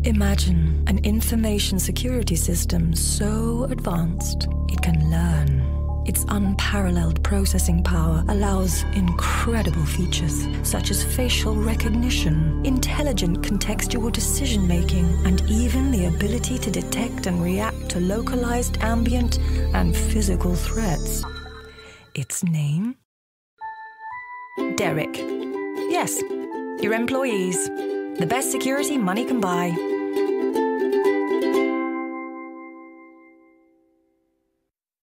Imagine an information security system so advanced it can learn. Its unparalleled processing power allows incredible features such as facial recognition, intelligent contextual decision-making, and even the ability to detect and react to localized ambient and physical threats. Its name? Derek. Yes, your employees. The best security money can buy.